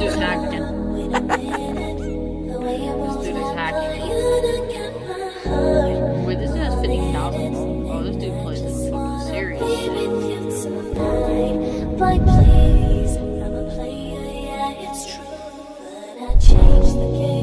dude's hacking. This dude is hacking. Wait, this dude has 50,000. Oh, this dude plays this fucking serious shit. Like please, I'm a player, yeah, it's true, but I changed the game.